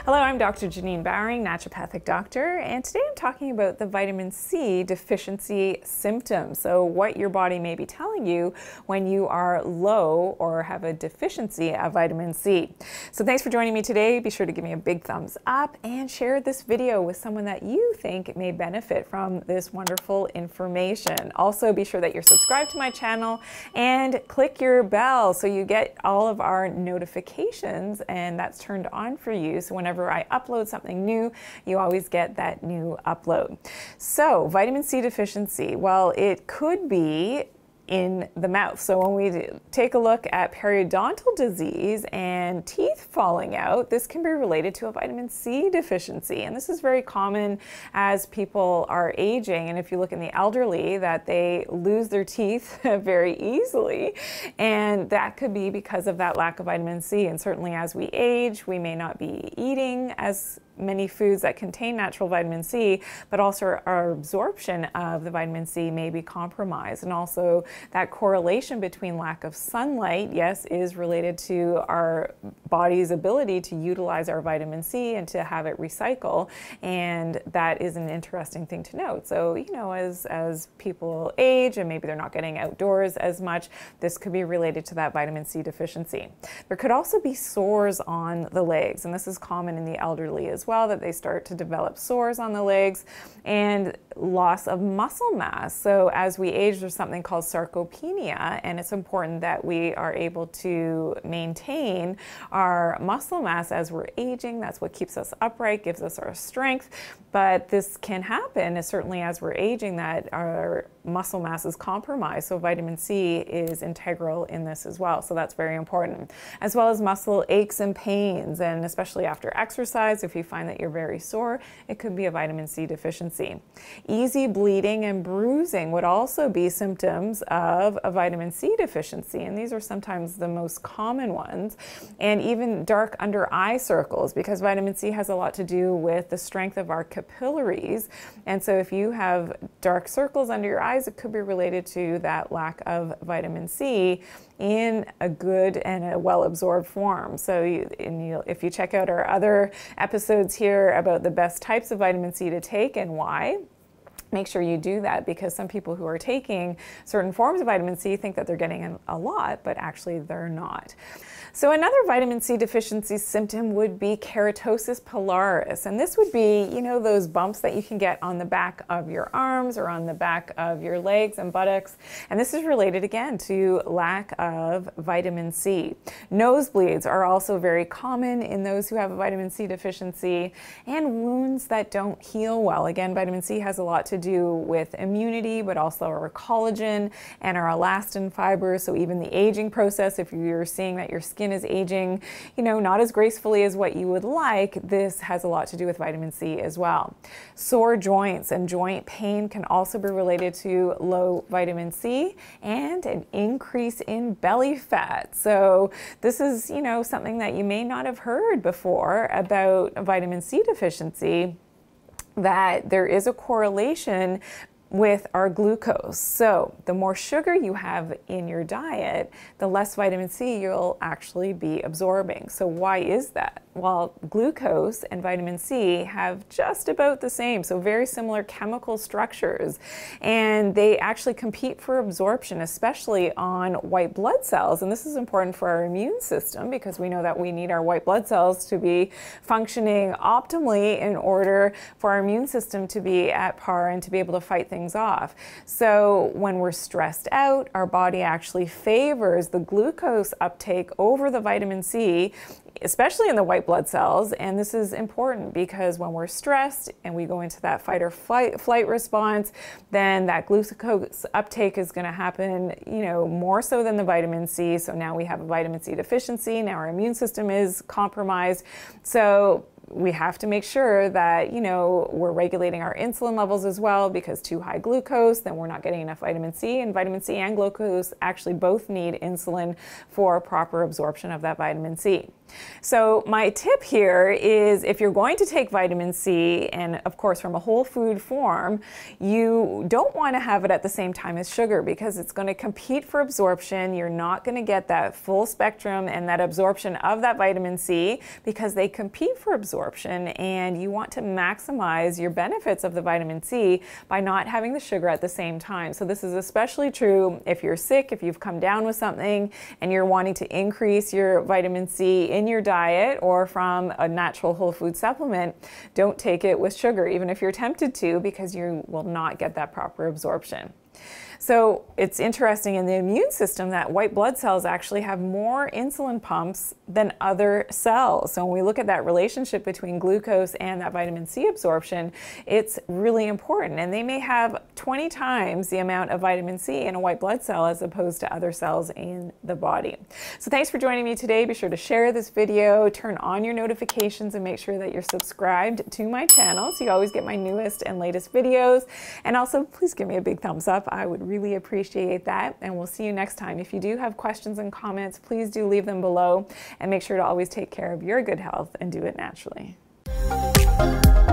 Hello, I'm Dr. Janine Bowering, naturopathic doctor, and today I'm talking about the vitamin C deficiency symptoms. So what your body may be telling you when you are low or have a deficiency of vitamin C. So thanks for joining me today. Be sure to give me a big thumbs up and share this video with someone that you think may benefit from this wonderful information. Also, be sure that you're subscribed to my channel and click your bell so you get all of our notifications, and that's turned on for you. So whenever I upload something new, you always get that new upload. So vitamin C deficiency, well, it could be in the mouth. So when we take a look at periodontal disease and teeth falling out, this can be related to a vitamin C deficiency. And this is very common as people are aging. And if you look in the elderly, that they lose their teeth very easily. And that could be because of that lack of vitamin C. And certainly as we age, we may not be eating as many foods that contain natural vitamin C, but also our absorption of the vitamin C may be compromised. And also that correlation between lack of sunlight, yes, is related to our body's ability to utilize our vitamin C and to have it recycle. And that is an interesting thing to note. So, you know, as people age and maybe they're not getting outdoors as much, this could be related to that vitamin C deficiency. There could also be sores on the legs, and this is common in the elderly as well, that they start to develop sores on the legs, and loss of muscle mass. So as we age, there's something called sarcopenia, and it's important that we are able to maintain our muscle mass as we're aging. That's what keeps us upright, gives us our strength. But this can happen, certainly as we're aging, that our muscle mass is compromised. So vitamin C is integral in this as well. So that's very important. As well as muscle aches and pains, and especially after exercise, if you find that you're very sore, it could be a vitamin C deficiency. Easy bleeding and bruising would also be symptoms of a vitamin C deficiency, and these are sometimes the most common ones. And even dark under eye circles, because vitamin C has a lot to do with the strength of our capillaries. And so if you have dark circles under your eyes, it could be related to that lack of vitamin C in a good and a well-absorbed form. So if you check out our other episodes here about the best types of vitamin C to take and why, make sure you do that, because some people who are taking certain forms of vitamin C think that they're getting a lot, but actually they're not. So another vitamin C deficiency symptom would be keratosis pilaris. And this would be, you know, those bumps that you can get on the back of your arms or on the back of your legs and buttocks. And this is related again to lack of vitamin C. Nosebleeds are also very common in those who have a vitamin C deficiency, and wounds that don't heal well. Again, vitamin C has a lot to do with immunity, but also our collagen and our elastin fibers. So even the aging process, if you're seeing that your skin is aging, you know, not as gracefully as what you would like, this has a lot to do with vitamin C as well. Sore joints and joint pain can also be related to low vitamin C, and an increase in belly fat. So this is, you know, something that you may not have heard before about vitamin C deficiency, that there is a correlation with our glucose. So the more sugar you have in your diet, the less vitamin C you'll actually be absorbing. So why is that? Well, glucose and vitamin C have just about the same, so very similar chemical structures, and they actually compete for absorption, especially on white blood cells. And this is important for our immune system, because we know that we need our white blood cells to be functioning optimally in order for our immune system to be at par and to be able to fight things off. So when we're stressed out, our body actually favors the glucose uptake over the vitamin C, especially in the white blood cells. And this is important because when we're stressed and we go into that fight or flight response, then that glucose uptake is going to happen, you know, more so than the vitamin C. So now we have a vitamin C deficiency. Now our immune system is compromised. So we have to make sure that, you know, we're regulating our insulin levels as well, because too high glucose, then we're not getting enough vitamin C, and vitamin C and glucose actually both need insulin for proper absorption of that vitamin C. So my tip here is, if you're going to take vitamin C, and of course from a whole food form, you don't want to have it at the same time as sugar, because it's going to compete for absorption. You're not going to get that full spectrum and that absorption of that vitamin C, because they compete for absorption, and you want to maximize your benefits of the vitamin C by not having the sugar at the same time. So this is especially true if you're sick, if you've come down with something and you're wanting to increase your vitamin C in your diet or from a natural whole food supplement. Don't take it with sugar, even if you're tempted to, because you will not get that proper absorption. So it's interesting in the immune system that white blood cells actually have more insulin pumps than other cells. So when we look at that relationship between glucose and that vitamin C absorption, it's really important. And they may have 20 times the amount of vitamin C in a white blood cell as opposed to other cells in the body. So thanks for joining me today. Be sure to share this video, turn on your notifications, and make sure that you're subscribed to my channel so you always get my newest and latest videos. And also, please give me a big thumbs up. I would really appreciate that, and we'll see you next time. If you do have questions and comments, please do leave them below, and make sure to always take care of your good health and do it naturally.